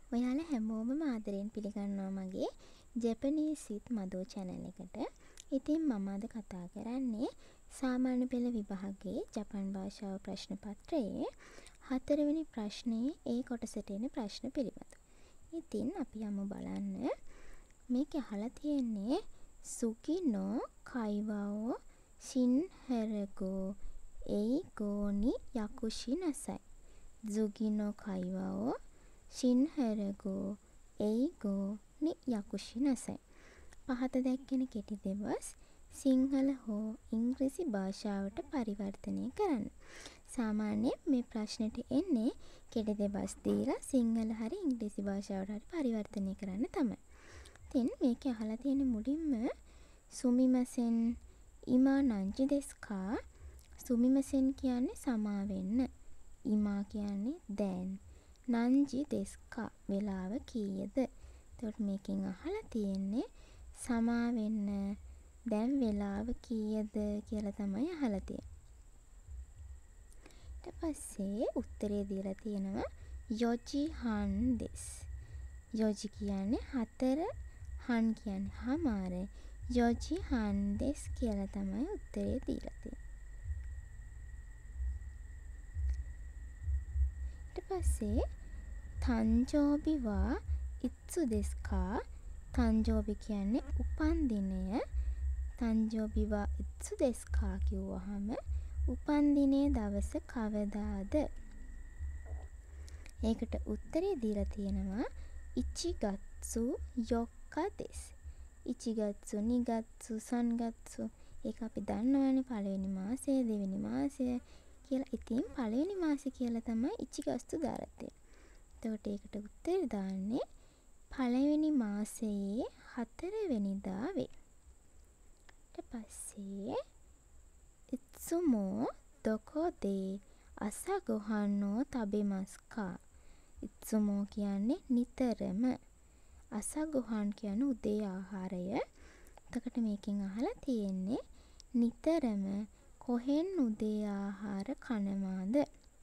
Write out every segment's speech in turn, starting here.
ඔයාලා හැමෝම ආදරයෙන් පිළිගන්නවා මගේ ජපනීස් with මදෝ channel එකට. ඉතින් මම අද කතා කරන්නේ සාමාන්‍ය පෙළ විභාගයේ ජපන් භාෂාව ප්‍රශ්න පත්‍රයේ 4 වෙනි ප්‍රශ්නයේ ඒ කොටසට එන ප්‍රශ්න පිළිබඳව. ඉතින් අපි යමු බලන්න. මේක අහලා තියෙන්නේ සුකි no කයිවාෝ shiන්හෙරගෝ ඒගෝ ni yakushi nasai. සුකි no කයිවාෝ shiන්හෙරගෝ ඒගෝ ni yakushi nasai. පහත දැක්කෙන කෙටි දෙබස් සිංහල හෝ ඉංග්‍රීසි භාෂාවට පරිවර්තනය කරන්න. සාමාන්‍යයෙන් මේ ප්‍රශ්නෙට එන්නේ කෙටි දෙබස් දීලා සිංහල හරි ඉංග්‍රීසි භාෂාවට හරි පරිවර්තනය කරන්න තමයි. ඉතින් මේක අහලා තියෙන මුලින්ම සුමිමසෙන් ඉමා නංජි දෙස්කා. සුමිමසෙන් කියන්නේ සමා වෙන්න. ඉමා කියන්නේ දැන්. නංජි දෙස්කා වෙලාව කීයද? එතකොට මේකෙන් අහලා තියෙන්නේ සමා වෙන්න දැන් වෙලාව කීයද කියලා තමයි අහලා තියෙන්නේ. ඊට පස්සේ උත්තරේ දීලා තියෙනවා යොජි හන් දෙස්. යොජි කියන්නේ 4, හන් කියන්නේ හමාර. යොජි හන් දෙස් කියලා තමයි උත්තරේ දීලා තියෙන්නේ. ඊට පස්සේ තන්ජෝබි වා ඉත්සු දෙස්කා. තන්ජෝබි කියන්නේ උපන්දිනය. තන්ජෝබි වා ඉත්සු දෙස්කා කිව්වහම උපන්දිනේ දවස කවදාද? ඒකට උත්තරේ දීලා තියෙනවා ඉචිගත්සු යොක්කා දෙස්. ඉචිගත්සු, නිගත්සු, සන්ගත්සු. ඒක අපි දන්නවනේ පළවෙනි මාසය, දෙවෙනි මාසය කියලා. ඉතින් පළවෙනි මාසය කියලා තමයි ඉචිගත්සු දාලා තියෙන්නේ. එතකොට ඒකට උත්තරේ දාන්නේ පළවෙනි මාසයේ 4 වෙනිදා වේ. ඊට පස්සේ ඉත්සුමෝ දොකෝදේ අසගොහන්නෝ තබෙමස්කා. ඉත්සුමෝ කියන්නේ නිතරම. අසගොහන් කියන්නේ උදේ ආහාරය. එතකොට මේකෙන් අහලා තියෙන්නේ නිතරම කොහෙන් උදේ ආහාර කනවාද?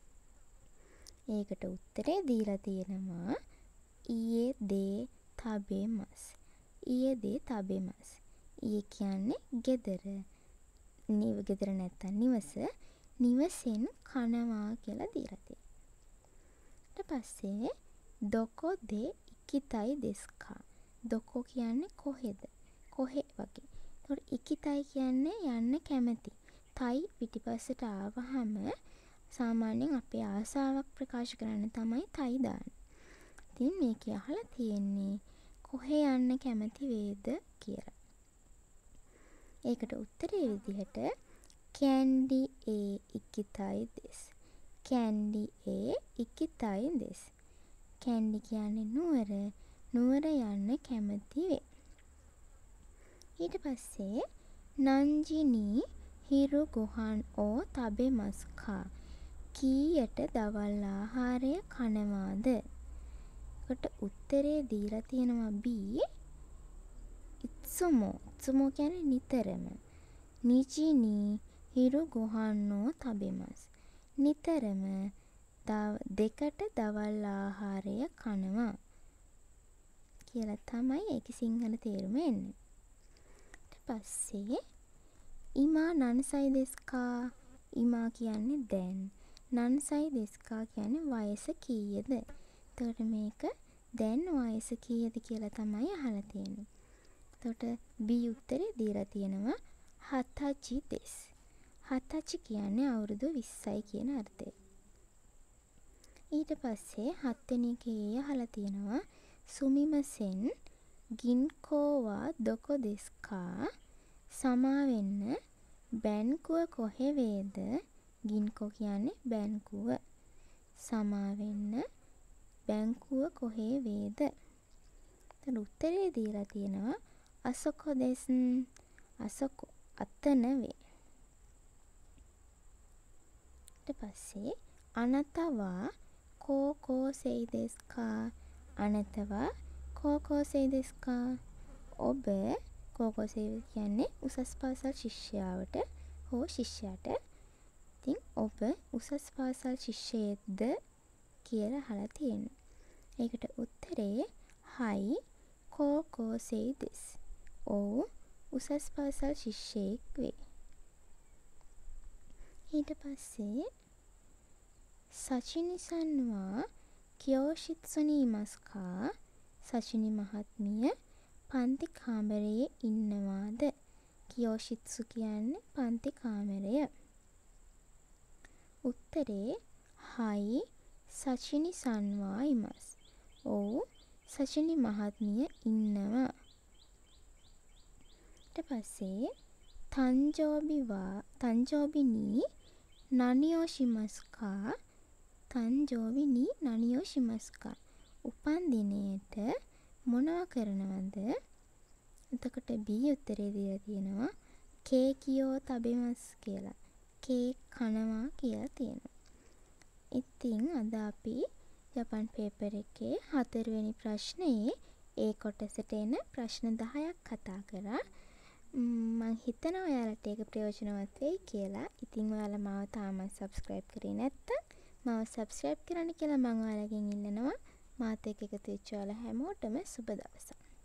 ඒකට උත්තරේ දීලා තියෙනවා ඊයේ දේ තබෙමස්. ඊයේ දේ තබෙමස්. ඊයේ කියන්නේ ගෙදර. ගෙදර නැත්තම් නිවස. නිවසෙන් කනවා කියලා දීලා තියෙනවා. ඊට පස්සේ දොකෝ දේ ඉකිතයි දෙස්කා. දොකෝ කියන්නේ කොහෙද? කොහෙ වගේ. ඒතකොට ඉකිතයි කියන්නේ යන්න කැමති. තයි පිටිපස්සට ආවහම සාමාන්‍යයෙන් අපේ ආසාවක් ප්‍රකාශ කරන්න තමයි තයි දාන්නේ. ඉතින් මේකේ අහලා තියෙන්නේ කොහේ යන්න කැමති වේද කියලා. ඒකට උත්තරේ විදිහට කැන්ඩි ඒ ඉකිතයි දෙස්. කැන්ඩි ඒ ඉකිතයි දෙස්. කැන්ඩි කියන්නේ නුවර. නුවර යන්න කැමති වේ. ඊට පස්සේ නංජිනී හිරු ගොහන් ඕ තබෙමස්කා. කීයට දවල් ආහාරය කනවාද? කොට උත්තරේ දීලා තියෙනවා B. ඉත්සුමෝ. ඉත්සුමෝ කියන්නේ නිතරම. නිජිනී හිරු ගොහන්නෝ තබෙමස්. නිතරම දෙකට දවල් ආහාරය කනවා කියලා තමයි ඒකේ සිංහල තේරුම එන්නේ. ඊට පස්සේ ඉමා නන්සයි දෙස්කා. ඉමා කියන්නේ දැන්. නන්සයි දෙස්කා කියන්නේ වයස කීයද? එතකොට මේක දැන් වයස කීයද කියලා තමයි අහලා තියෙන්නේ. එතකොට B උත්තරේ දීලා තියෙනවා හතචි දෙස්. හතචි කියන්නේ අවුරුදු 20යි කියන අර්ථය. ඊට පස්සේ 7 වෙනි එකේ අහලා තියෙනවා සුමිමසෙන් ගින්කෝවා දොකෝ දෙස්කා. සමා වෙන්න බැංකුව කොහේ වේද? ගින්කෝ කියන්නේ බැංකුව. සමා වෙන්න බැංකුව කොහේ වේද? එතන උත්තරේ දීලා තියෙනවා අසොකෝ දෙස්. අසොකෝ අතන වේ. ඊට පස්සේ අනතවා කෝකෝ සෙයි දෙස්කා. අනතවා කෝකෝ සෙයි දෙස්කා. ඔබ කෝකෝ සෙයි කියන්නේ උසස් පාසල් ශිෂ්‍යයාට හෝ ශිෂ්‍යයාට. ඉතින් ඔබ උසස් පාසල් ශිෂ්‍යයෙක්ද කියලා අහලා තියෙනවා. ඒකට උත්තර උත්තරේ hi කෝ say this. ඔව් උසස් පාසල් ශිෂ්‍යයෙක් වේ. ඊට පස්සේ Sachini සන්වා කියෝෂිත්සු ni imasu ka? Sachini මහත්මිය පන්ති කාමරයේ ඉන්නවාද? කියෝෂිත්සු කියන්නේ පන්ති කාමරය. උත්තරේ hi සචිනි සන්වා imasu. ඔව් සචිනි මහත්මිය ඉන්නවා. ඊට පස්සේ තන්ජෝබි ni නනියෝෂිමස්ු ka? තන්ජෝබි ni නනියෝෂිමස්ු ka? උපන්දිනේට මොනවා කරනවද? එතකොට B උත්තරේ දීලා තියෙනවා කේකියෝ තබෙමස් කියලා. කේක් කනවා කියලා තියෙනවා. ඉතින් අද අපි ජපන් පේපර් එකේ 4 වෙනි ප්‍රශ්නයේ ඒ කොටසට එන ප්‍රශ්න 10ක් කතා කරා. මම හිතනවා ඔයාලට ඒක ප්‍රයෝජනවත් වෙයි කියලා. ඉතින් ඔයාලා මාව තාමත් subscribe කරේ නැත්නම් මාව subscribe කරන්න කියලා මම ඔයාලගෙන් ඉල්ලනවා. මාත් එක්ක එකතු වෙච්ච ඔයාලා හැමෝටම සුබ දවසක්.